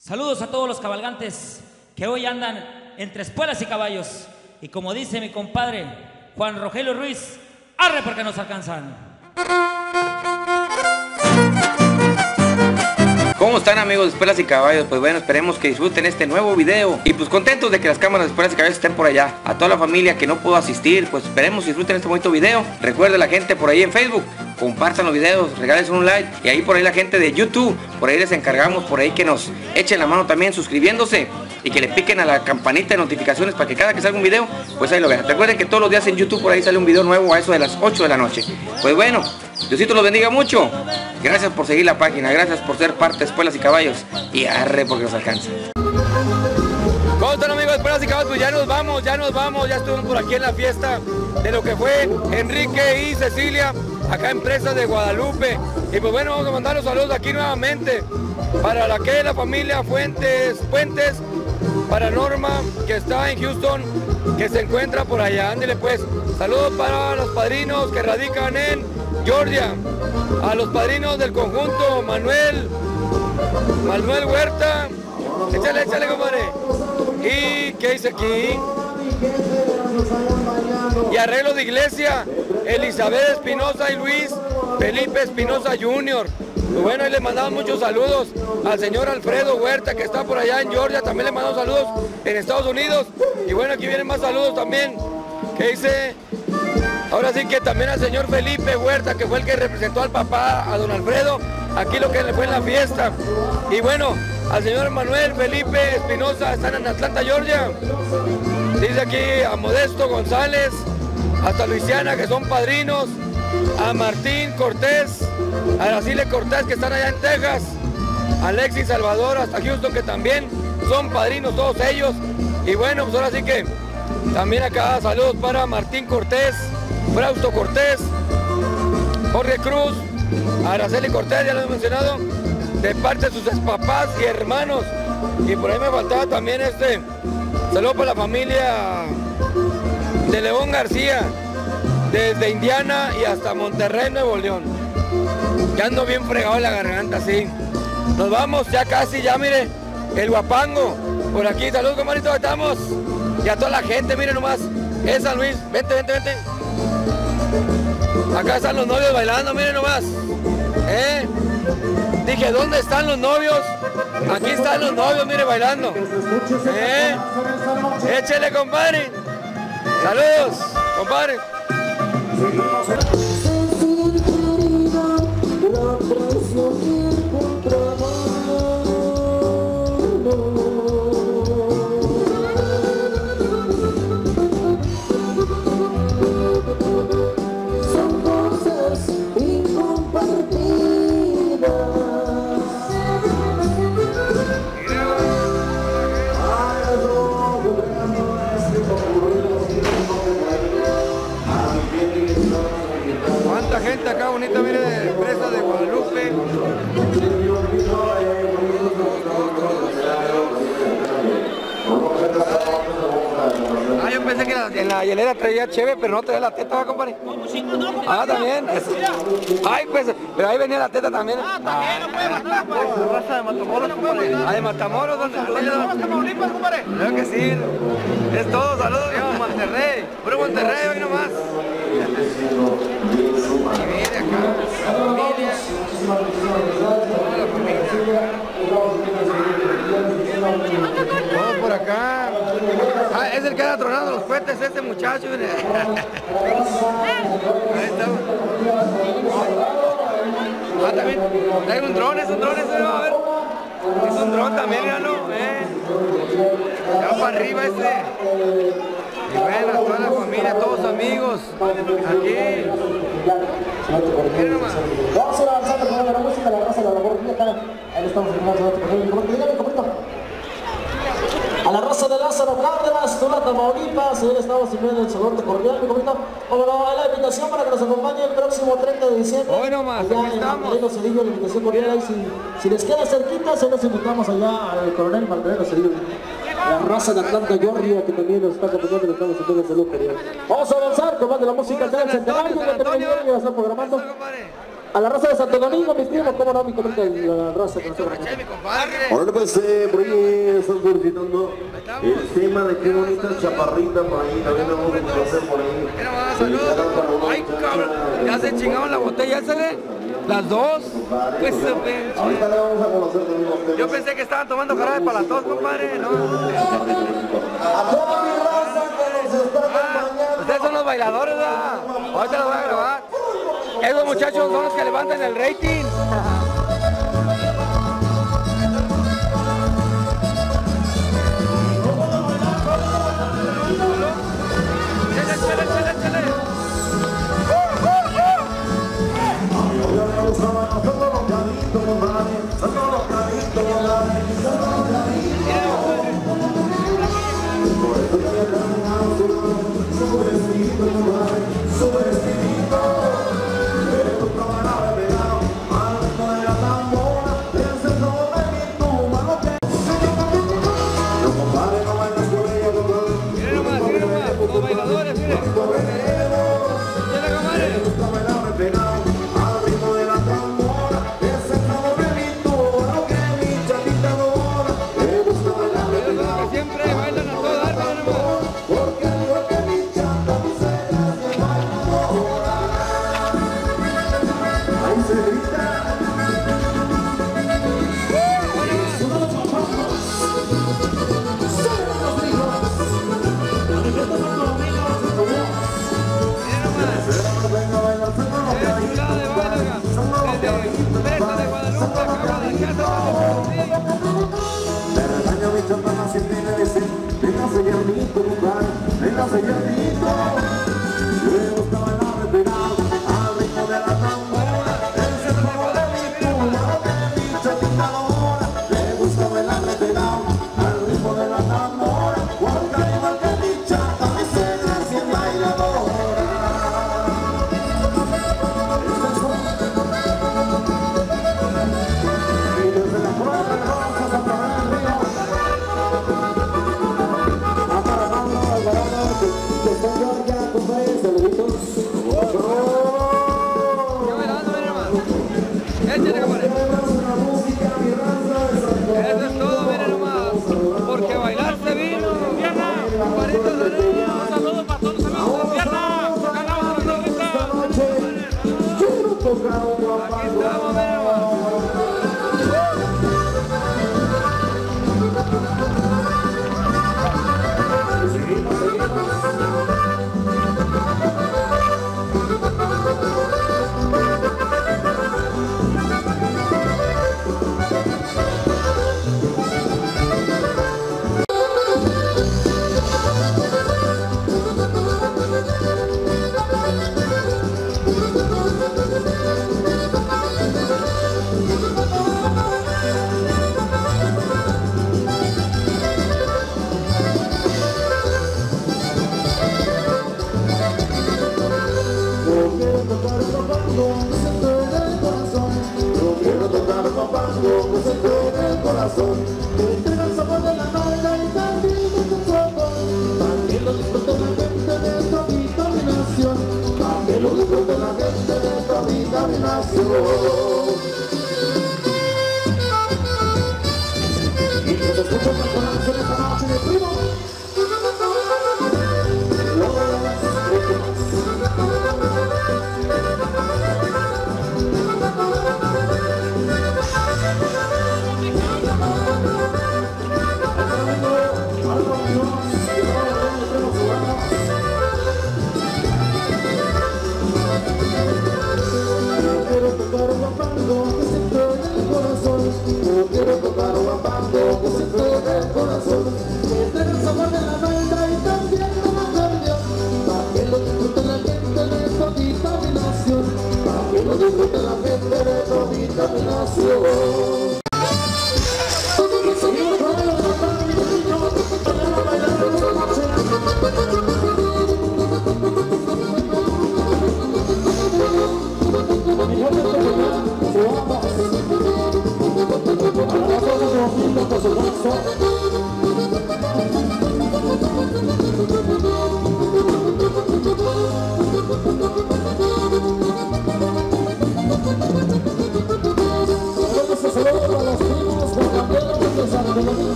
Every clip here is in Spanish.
Saludos a todos los cabalgantes que hoy andan entre espuelas y caballos. Y como dice mi compadre Juan Rogelio Ruiz, arre porque nos alcanzan. ¿Cómo están, amigos de Espuelas y Caballos? Pues bueno, esperemos que disfruten este nuevo video. Y pues contentos de que las cámaras de Espuelas y Caballos estén por allá. A toda la familia que no pudo asistir, pues esperemos que disfruten este bonito video. Recuerden la gente por ahí en Facebook, compartan los videos, regalen un like. Y ahí por ahí la gente de YouTube, por ahí les encargamos, por ahí que nos echen la mano también suscribiéndose. Y que le piquen a la campanita de notificaciones para que cada que salga un video, pues ahí lo vean. Recuerden que todos los días en YouTube por ahí sale un video nuevo a eso de las 8 de la noche. Pues bueno, Diosito los bendiga mucho. Gracias por seguir la página, gracias por ser parte de Espuelas y Caballos. Y arre porque nos alcanza. ¿Cómo están, amigos de Espuelas y Caballos? Pues ya nos vamos, ya estuvimos por aquí en la fiesta de lo que fue Enrique y Cecilia, acá en Presa de Guadalupe. Y pues bueno, vamos a mandar los saludos aquí nuevamente para la familia Puentes, para Norma, que está en Houston, que se encuentra por allá. Ándale pues, saludos para los padrinos que radican en Georgia, a los padrinos del conjunto, Manuel Huerta, échale compadre. Y ¿qué dice aquí? Y arreglos de iglesia, Elizabeth Espinosa y Luis Felipe Espinosa Jr. Pues bueno, ahí les mandamos muchos saludos al señor Alfredo Huerta, que está por allá en Georgia. También le mandamos saludos en Estados Unidos. Y bueno, aquí vienen más saludos también, que dice, ahora sí que también al señor Felipe Huerta, que fue el que representó al papá, a don Alfredo, aquí lo que le fue en la fiesta. Y bueno, al señor Manuel Felipe Espinosa, están en Atlanta, Georgia. Dice aquí a Modesto González, hasta Luisiana, que son padrinos. A Martín Cortés, a Aracile Cortés, que están allá en Texas. Alexis Salvador, hasta Houston, que también son padrinos todos ellos. Y bueno, pues ahora sí que también acá saludos para Martín Cortés, Frausto Cortés, Jorge Cruz, Araceli Cortés, ya lo he mencionado, de parte de sus expapás y hermanos. Y por ahí me faltaba también saludo para la familia de León García, desde Indiana y hasta Monterrey, Nuevo León. Ya ando bien fregado en la garganta, sí. Nos vamos, ya casi, ya mire, el Guapango, por aquí. Saludos, comadrito, estamos. Y a toda la gente, mire nomás, es San Luis, vente. Acá están los novios bailando, mire nomás. Dije, ¿dónde están los novios? Aquí están los novios, mire, bailando. Échele, compadre. Saludos, compadre. Gente acá bonita, mire, de Presa de Guadalupe. Yo pensé que en la hielera traía cheve, pero no traía la teta, ¿va, compadre? Ah, también. Ay, pues, pero ahí venía la teta también. También no puede mandar, compadre. Raza de Matamoros, compadre. Ah, de Matamoros, ¿dónde? Tamaulipas, compadre. Creo que sí. Es todo, saludos. Monterrey. Puro Monterrey, hoy nomás. Y viene acá la familia. Todo por acá. Ah, es el que anda tronando los cohetes, este muchacho. Ahí estamos. Ah, también. Trae un dron, ese, a ver. Es un dron también, míralo. Ya para arriba ese. Y bueno, toda la familia, todos amigos, aquí. Miren nomás. Vamos a ir avanzando con la música, la raza de la labor vieja. Ahí estamos a la raza de Lázaro Cárdenas, Tula, Tamaulipas. Hoy estamos sirviendo el salón de cordial, mi comito. Bueno, la invitación para que nos acompañe el próximo 30 de diciembre. Hoy nomás, allá en Martorell Cedillo, la invitación cordial. Ahí si les queda cerquita, se los invitamos allá al coronel Martorell Cedillo. La raza de Atlanta, Georgia, que también nos está acompañando, le estamos haciendo el saludo cordial. Vamos a avanzar con más de la música del centenario que tenemos que estar programando. A la raza de Santo Domingo, mis primos, cómo no, mi comenta la raza que nos está Ahora pues por ahí están solicitando el tema de qué bonita chaparrita por ahí, también lo vamos a conocer por ahí. Mira más, saludos. Ay, cabrón, ya se chingaron la botella, ¿ya se ve? Las dos. Pues ahorita le vamos a conocer también los temas. yo pensé que estaban tomando jarabe para la tos, compadre, ¿no? A toda mi raza que nos está acompañando. Ustedes son los bailadores, ¿verdad? Ahorita los voy a grabar. Esos muchachos son los que levantan el rating.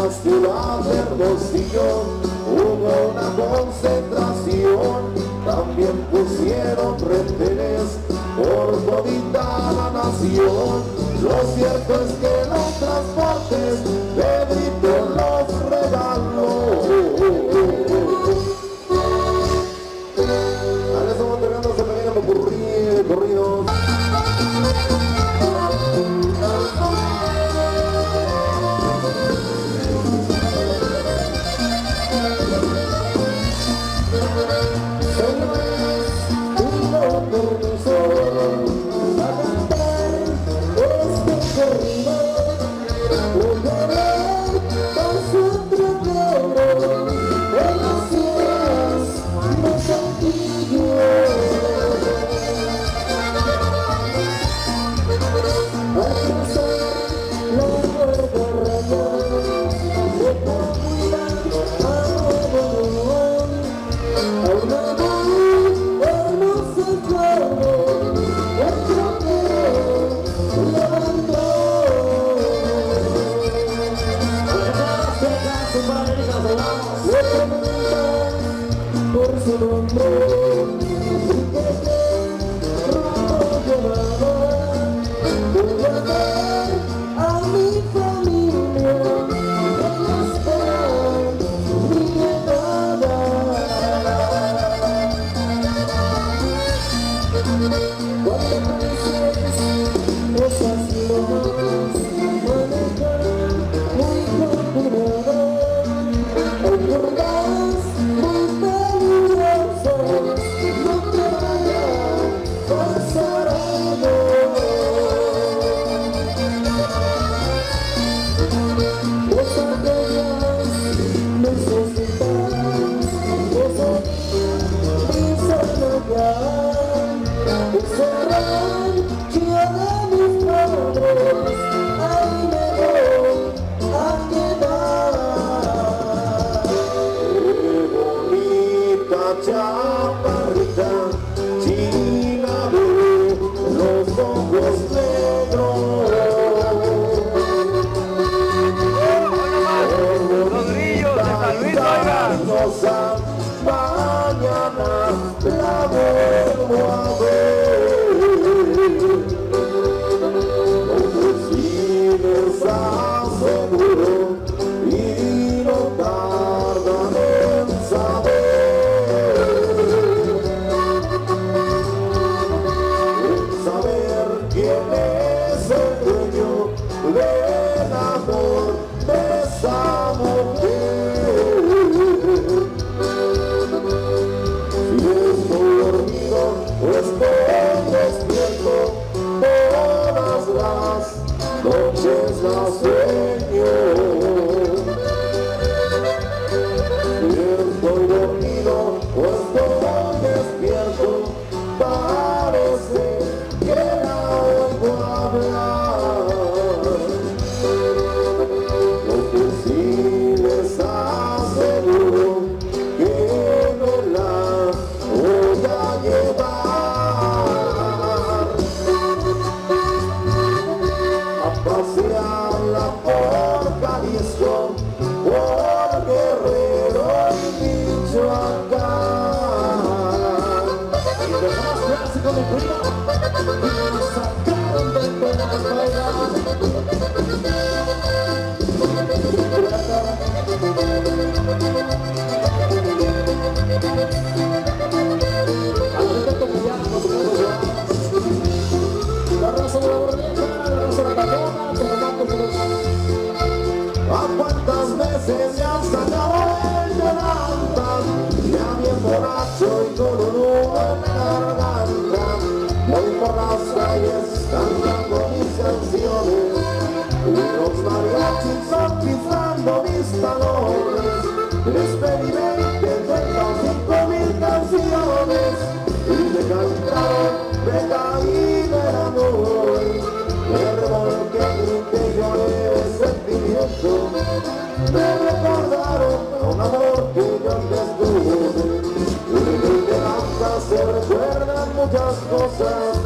la ciudad de Hermosillo hubo una concentración, también pusieron retenes por todita la nación. Lo cierto es que los transportes Pedrito los regaló. Ahora estamos entregando ese pequeño popurrí de corridos.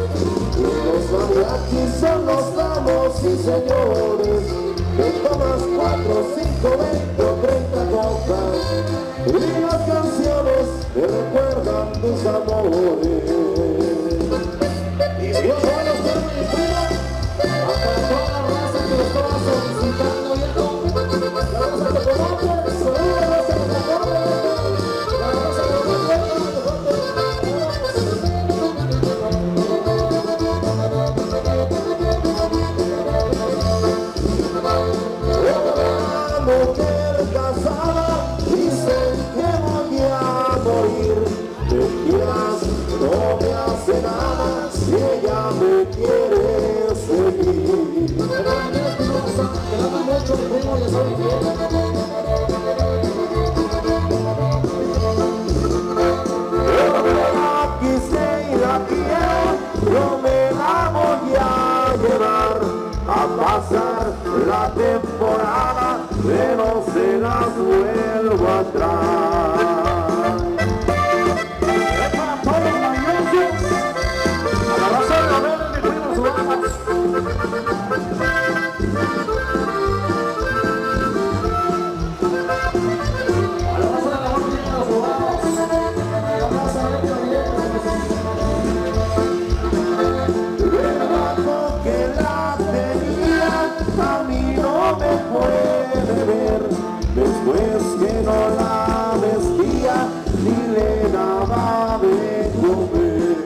Los mariachis son los amos y señores que tomas 4, 5, 20 o 30 copas. Y las canciones me recuerdan tus amores. Y Dios bueno, mi primo, hasta toda la raza que lo estaba solicitando y esto, la raza que conoce, seguro la raza que se acuerda, la raza que no se una mujer casada, dicen que voy a morir. Mentiras, no me hace nada si ella me quiere seguir. Te amo mucho, mi primo, ya sabes bien. La quise y la quiero, yo me la voy a llevar a pasar la temporada, pero se las vuelvo atrás. Es para todos los mañosos, a la raza de la vela, mi primo, su alma. A la raza de la vela, mi primo, su alma. A mí no me puede ver, después que no la vestía ni le daba de comer.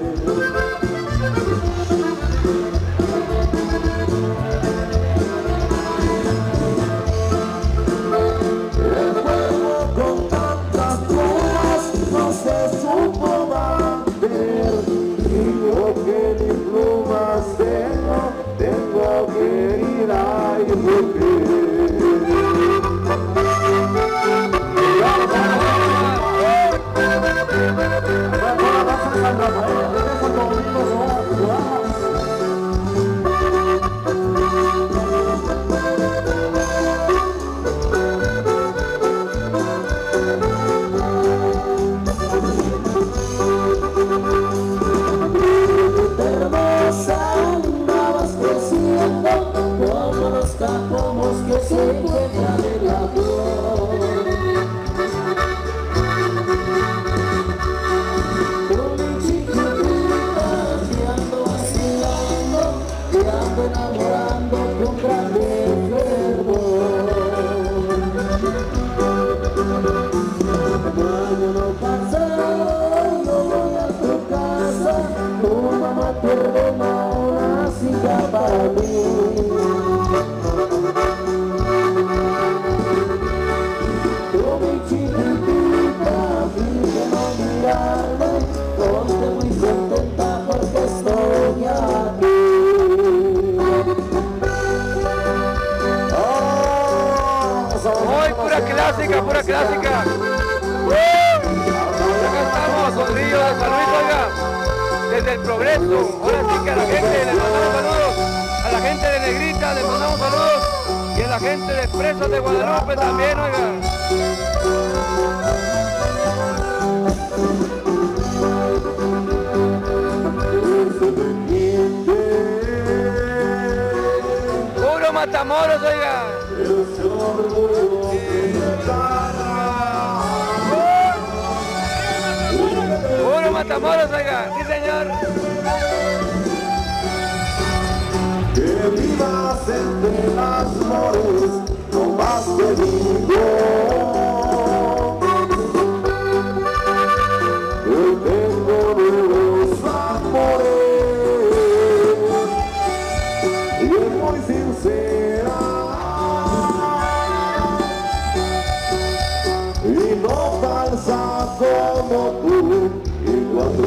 El juego con tantas plumas no se supo mantener, y yo que ni plumas tengo que ir a como los capomos que se encuentran en la flor. Con mi chiquitita te ando vacilando, te ando enamorando con grande fervor. Mañana pasado yo voy a tu casa, tu mamá te ordena una cita para mí. Ponte muy contenta porque estoy aquí. Hoy pura clásica, pura clásica. Acá estamos, Sonrillo de San Luis, oiga, desde el Progreso. Ahora sí que a la gente le mandamos saludos, a la gente de Negrita le mandamos saludos y a la gente de Presas de Guadalupe también, oiga. Puro Matamoros, oiga. Puro Matamoros, oiga. Sí, señor. Que vivas entre las flores, no más te digo. Yo tengo nuevos amores y es muy sincera y no falsa como tú. Y cuando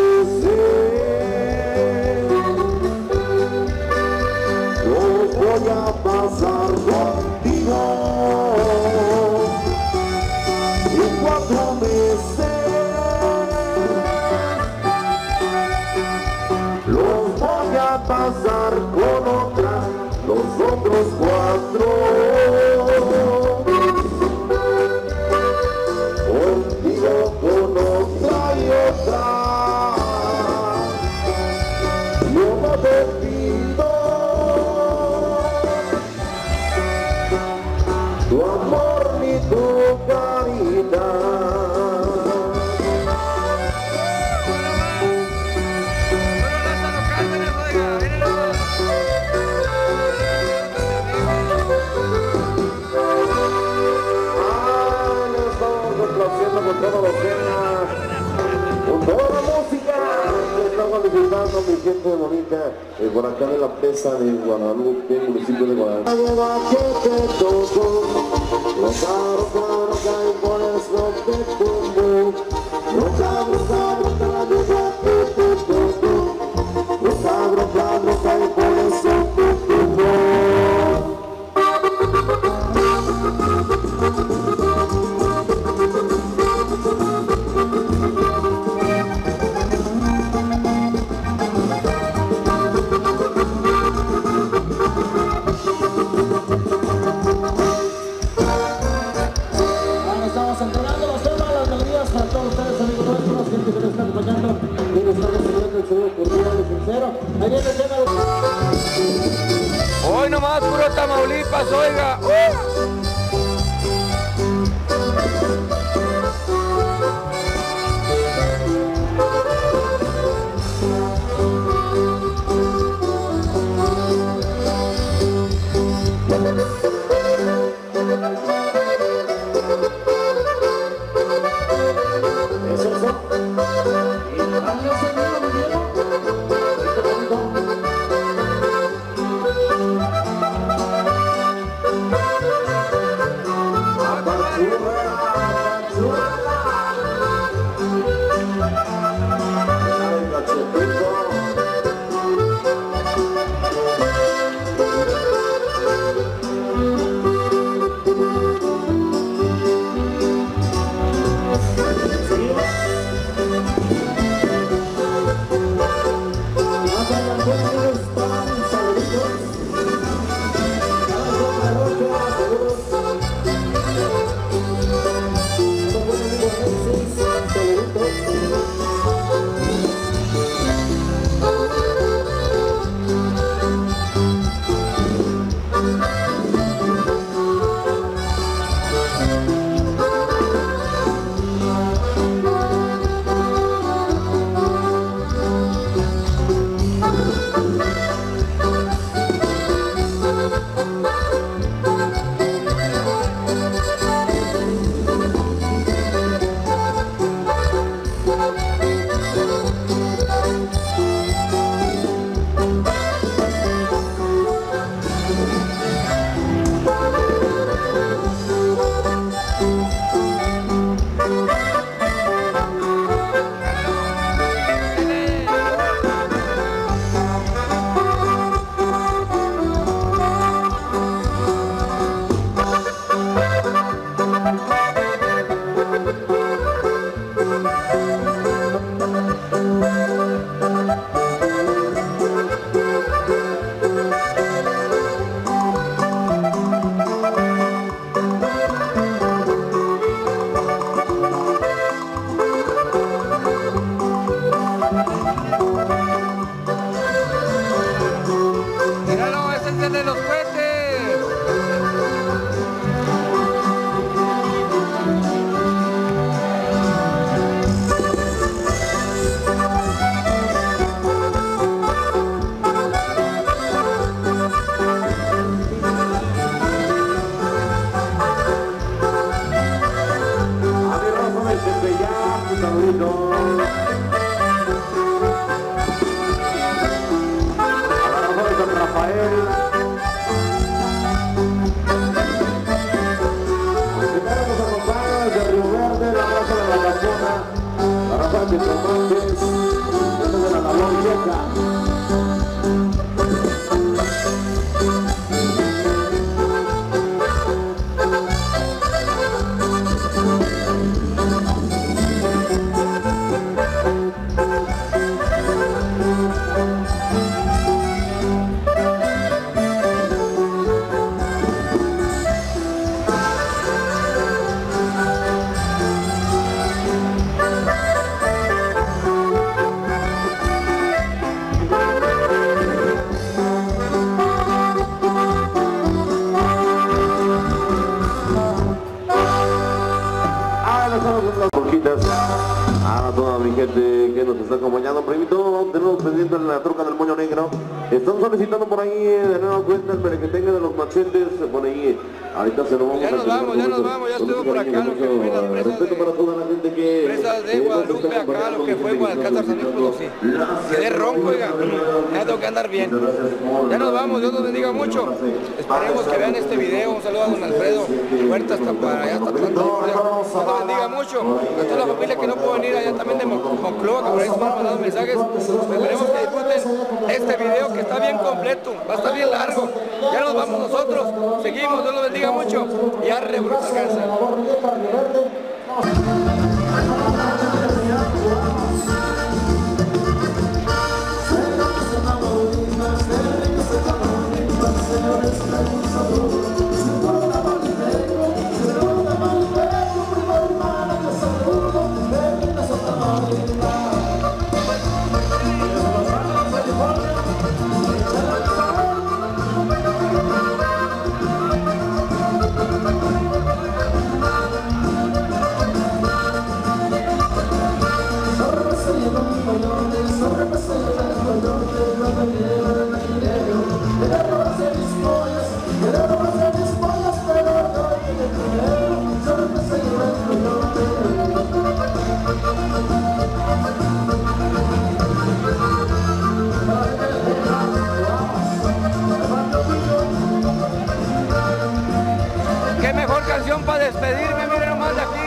los voy a pasar contigo y 4 meses los voy a pasar con otra, los otros 4 contigo con otra y otra. Yo no te pido tu amor ni tu caridad. Con todos los temas, con toda la música que estamos disfrutando, mi gente bonita, por acá de la Pesa de Guadalupe, municipio de Guadalupe. Hoy nomás puro Tamaulipas, oiga. Tamaulitas. A toda mi gente que nos está acompañando. Primito, tenemos pendiente en la troca del Moño Negro. Están solicitando por ahí de nueva cuenta el merequetengue de los machetes. Por ahí, ahorita se lo vamos ya nos vamos, ya estuvo por acá lo que fue las respeto para toda la gente que presas de Guadalupe acá, lo que fue Guadalcázar, San Luis Potosí. Quedé ronco, oiga, ya tengo que andar bien. Ya nos vamos, Dios los bendiga mucho. Esperemos que vean este video. Un saludo a don Alfredo Huerta hasta para allá, hasta Atlanta, Georgia. Dios los bendiga mucho. A toda la familia que no pudo venir allá también de Monclova, que por ahí se me han mandado mensajes. Esperemos que disfruten este video que está bien completo, va a estar bien largo. Ya nos vamos nosotros, seguimos, Dios los bendiga mucho y arre por esta casa. Qué mejor canción para despedirme, miren nomás de aquí.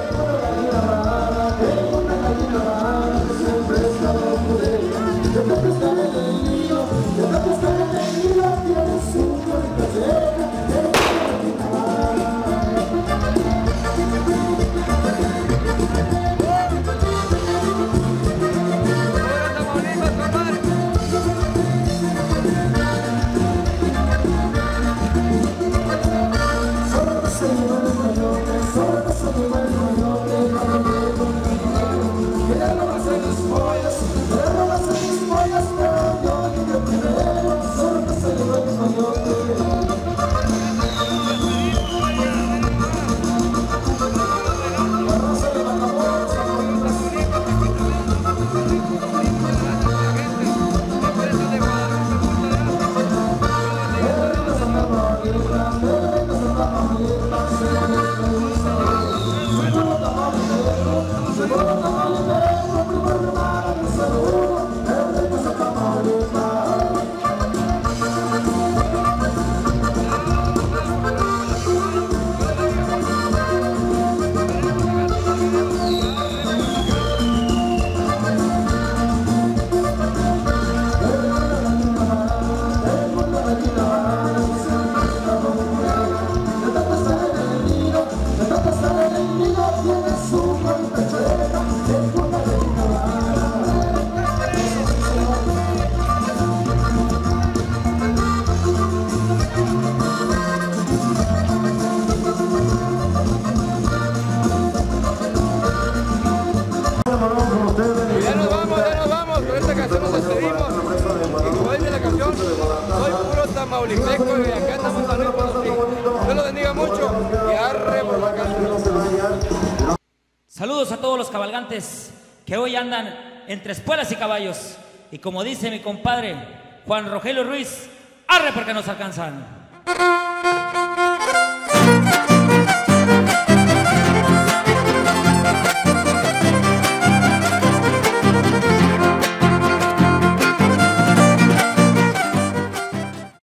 Tamaulipeco y acá andamos a San Luis Potosí. Dios los bendiga mucho y arre por la casa. Saludos a todos los cabalgantes que hoy andan entre espuelas y caballos. Y como dice mi compadre Juan Rogelio Ruiz, arre porque nos alcanzan.